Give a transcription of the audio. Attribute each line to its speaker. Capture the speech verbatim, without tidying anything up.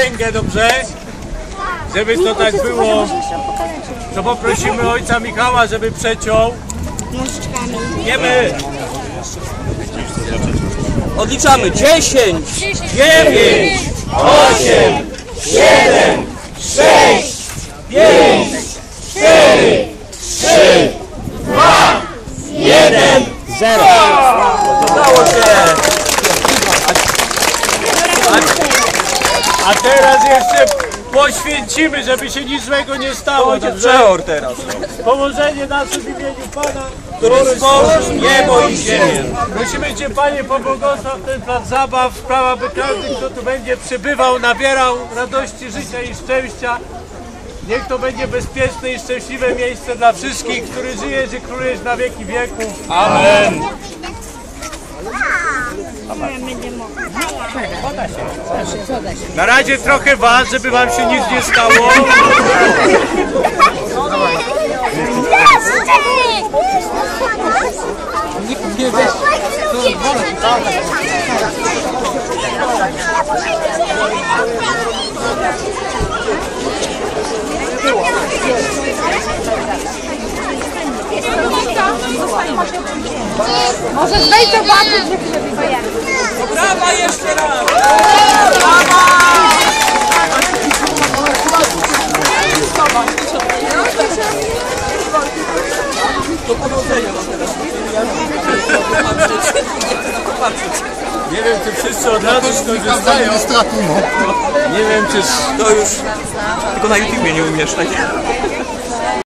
Speaker 1: przysięgę, dobrze? Żeby to tak było, to poprosimy ojca Michała, żeby przeciął. Wiemy.
Speaker 2: Odliczamy. dziesięć,
Speaker 1: dziewięć, osiem, siedem, sześć, pięć, cztery, trzy, dwa, jeden,
Speaker 2: zero.
Speaker 1: udało się. A, a teraz jeszcze poświęcimy, żeby się nic złego nie stało.
Speaker 2: Przeor teraz.
Speaker 1: Pomożenie naszym w imieniu Pana, który stworzył niebo i ziemię. Prosimy Cię, Panie, pobłogosław ten plac zabaw, sprawa, by każdy, kto tu będzie przybywał, nabierał radości życia i szczęścia. Niech to będzie bezpieczne i szczęśliwe miejsce dla wszystkich, który żyjesz i królujesz na wieki wieków. Amen. Na razie trochę was, żeby wam się nic nie stało.
Speaker 3: Może wejdź zobaczyć, że się wyjdziemy.
Speaker 2: Brawa jeszcze raz! Do powodzenia wam teraz.
Speaker 1: Nie wiem, czy wszyscy od razu skorzystają. Nie wiem, czy...
Speaker 2: To już tylko na YouTubie nie umiesz, tak?